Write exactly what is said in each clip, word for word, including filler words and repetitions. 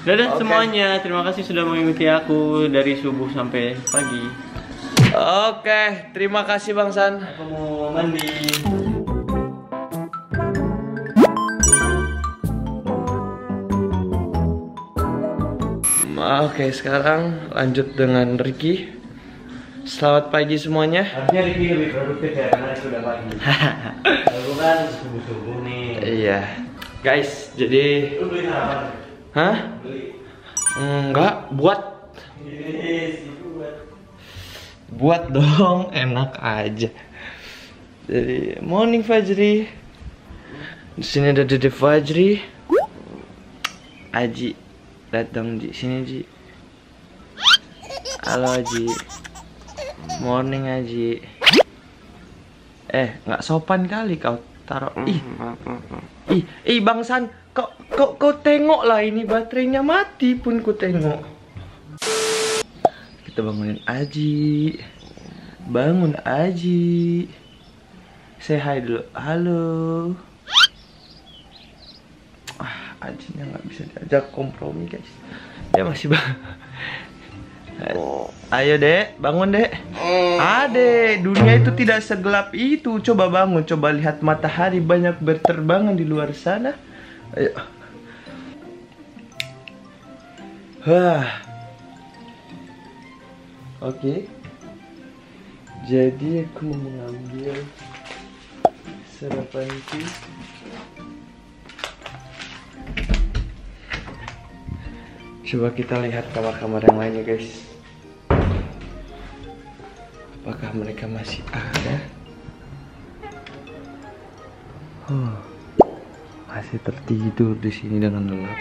Dadah Okay. semuanya, terima kasih sudah mengikuti aku dari subuh sampai pagi. Oke, okay, terima kasih Bang San. Aku mau mandi. Oke, sekarang lanjut dengan Ricky. Selamat pagi semuanya. Harusnya Ricky lebih produktif ya, karena sudah pagi. Aku kan subuh-subuh nih. Iya, guys, jadi Lu beli apa? hah? Beli. Enggak, buat Yes, itu buat. buat dong, enak aja. Jadi morning Fajri. Di sini ada Dede Fajri. Aji, datang di sini Ji. Halo Aji. Morning Aji. Eh, nggak sopan kali kau taruh. Ih, ih, ih Bang San, kau, kau, kau tengok lah ini baterainya mati pun ku tengok. Kita bangunin Aji. Bangun Aji. Say hi dulu. Halo. Ah, Ajinya nggak bisa diajak kompromi guys. Dia masih bang. Ayo dek, bangun dek. Ade, dunia itu tidak segelap itu. Coba bangun, coba lihat matahari banyak berterbangan di luar sana. Ayo. Wah. Oke. Jadi aku mau mengambil sarapanku. Coba kita lihat kamar-kamar yang lainnya guys. Apakah mereka masih ada? Huh, masih tertidur di sini dengan lelap.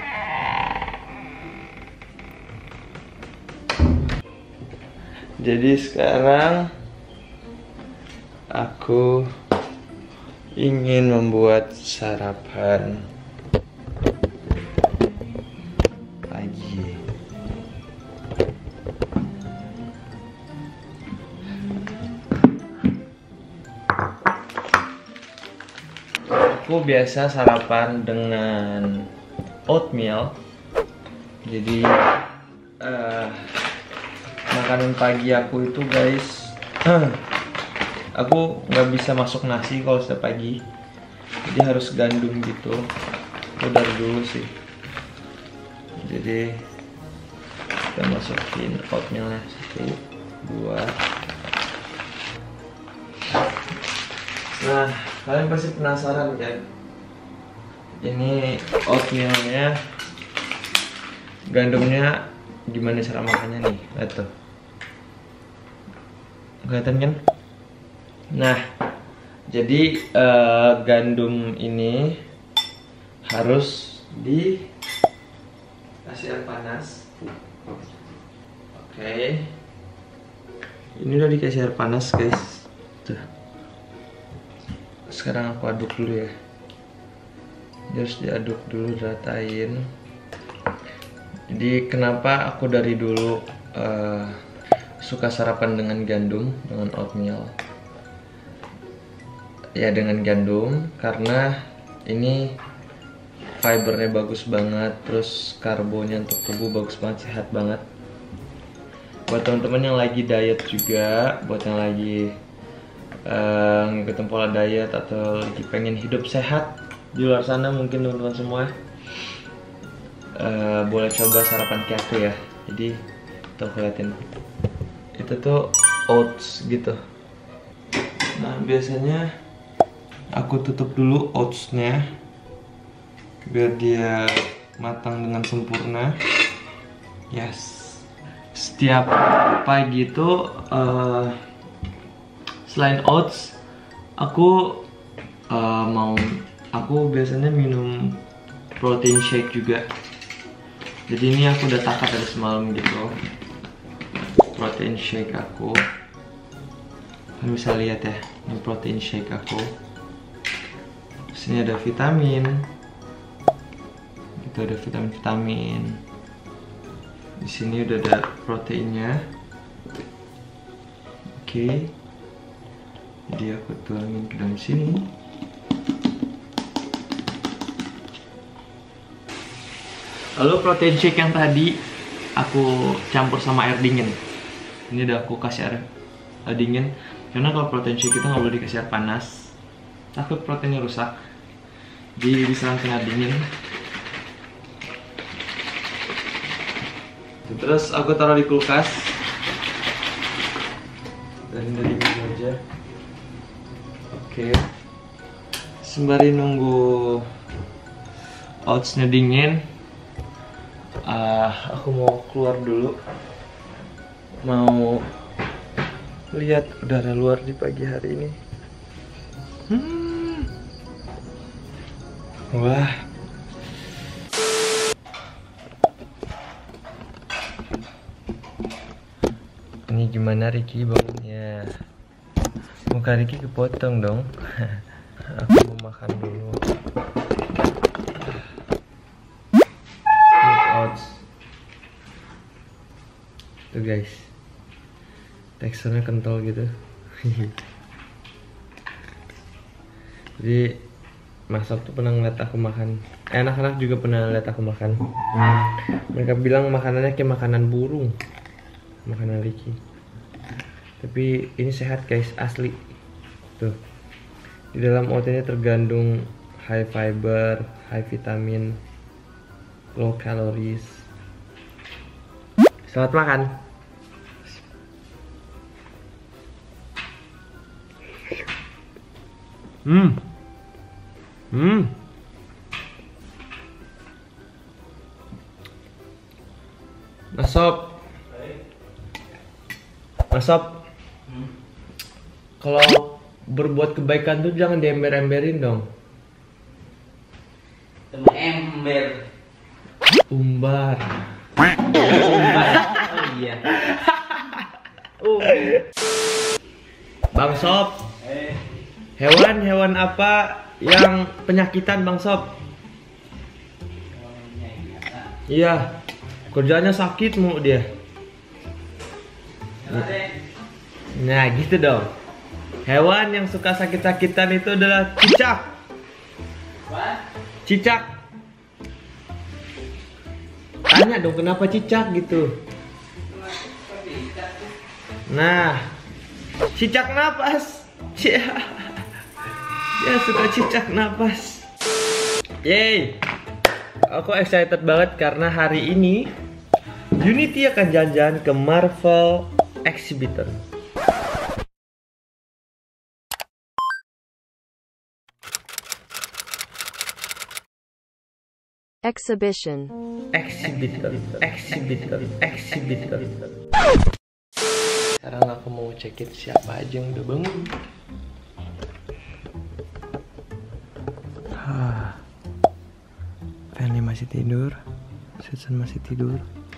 Jadi sekarang aku ingin membuat sarapan pagi. Aku biasa sarapan dengan oatmeal. Jadi uh, makanan pagi aku itu guys, aku nggak bisa masuk nasi kalau setiap pagi. Jadi harus gandum gitu. Aku dari dulu sih. Jadi kita masukin oatmealnya satu, dua. Nah, kalian pasti penasaran kan? Ini oatmealnya, gandumnya gimana cara makannya nih? Lihat tuh. Kelihatan kan? Nah, jadi uh, gandum ini harus dikasih air panas. Oke. Ini udah dikasih air panas, guys. Tuh. Sekarang aku aduk dulu ya. Ini harus diaduk dulu, ratain. Jadi kenapa aku dari dulu uh, suka sarapan dengan gandum, dengan oatmeal? Ya dengan gandum, karena ini fibernya bagus banget, terus karbonnya untuk tubuh bagus banget, sehat banget. Buat teman-teman yang lagi diet juga, buat yang lagi uh, ngikutin pola diet atau lagi pengen hidup sehat di luar sana, mungkin teman-teman semua uh, boleh coba sarapan kayak aku ya. Jadi tuh liatin, itu tuh oats gitu. Nah biasanya aku tutup dulu oatsnya biar dia matang dengan sempurna. Yes. Setiap pagi itu uh, selain oats, aku uh, mau aku biasanya minum protein shake juga. Jadi ini aku udah takat dari semalam gitu. Protein shake aku, kalian bisa lihat ya, ini protein shake aku. Di sini ada vitamin, itu ada vitamin-vitamin. Di sini udah ada proteinnya. Oke, jadi aku tuangin ke dalam sini. Lalu protein shake yang tadi aku campur sama air dingin. Ini udah aku kasih air, air dingin. Karena kalau protein shake itu nggak boleh dikasih air panas, takut proteinnya rusak. Jadi diselam air dingin. Terus aku taruh di kulkas. Dan dari dingin aja. Oke. Sembari nunggu oatsnya dingin, uh, aku mau keluar dulu. Mau lihat udara luar di pagi hari ini. Hmm. Wah. Ini gimana Ricky bangunnya? Muka Ricky kepotong dong. Aku mau makan dulu. Ini oats. Tuh guys, teksturnya kental gitu. Jadi Mas Sob tuh pernah ngeliat aku makan. Eh, anak-anak juga pernah ngeliat aku makan. Mereka bilang makanannya kayak makanan burung, makanan Ricky. Tapi ini sehat guys, asli. Tuh, di dalam oat ini tergandung high fiber, high vitamin, low calories. Selamat makan. Hmm. Hmm. Mas Sob. Mas Sob. Hmm. Kalau berbuat kebaikan tuh jangan diember-emberin dong. Ember. Umbar. Umbar. Oh iya. Uh. Bang Sob. Hewan-hewan apa yang penyakitan Bang Sob? Iya. Kerjanya sakit mu dia. Nah gitu dong. Hewan yang suka sakit-sakitan itu adalah cicak. Cicak. Tanya dong kenapa cicak gitu. Nah, cicak napas. Ya suka cicak napas. Yeay. Aku excited banget karena hari ini Unity akan jalan-jalan ke Marvel Exhibition. Exhibition. Exhibition. Exhibition. Exhibition. Sekarang aku mau cekin siapa aja yang udah bangun. Hah. Fanny masih tidur. Susan masih tidur.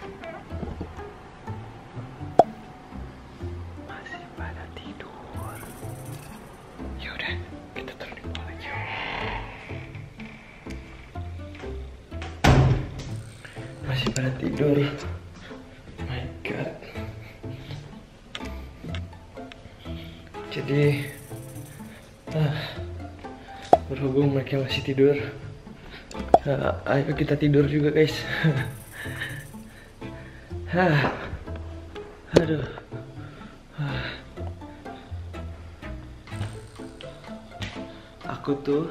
Masih pada tidur. Yaudah, kita turun di bawah aja. Masih pada tidur. My God. Jadi, ah, berhubung mereka masih tidur, uh, ayo kita tidur juga guys. Hah, aduh. Hah. Aku tuh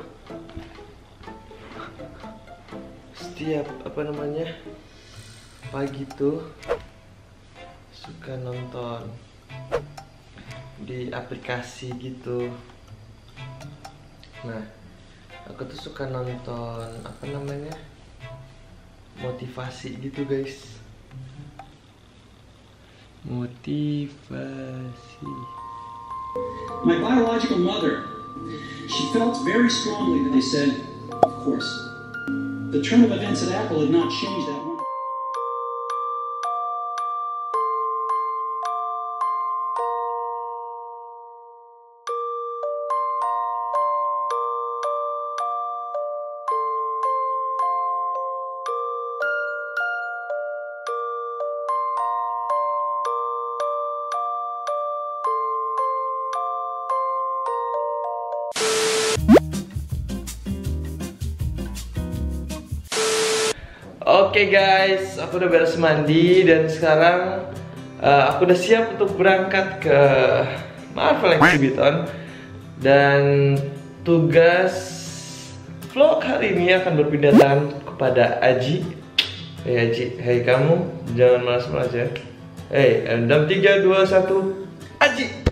setiap apa namanya pagi tuh suka nonton di aplikasi gitu. Nah, aku tuh suka nonton apa namanya motivasi gitu guys. Motivasi. My biological mother, she felt very strongly that they said, of course, the turn of events at Apple had not changed that one. Oke guys, aku udah beres mandi dan sekarang uh, aku udah siap untuk berangkat ke Marvel Exhibition. Dan tugas vlog hari ini akan berpindah tangan kepada Aji. Hei Aji, hei kamu, jangan malas-malas ya. Hei, dalam tiga, dua, satu, Aji.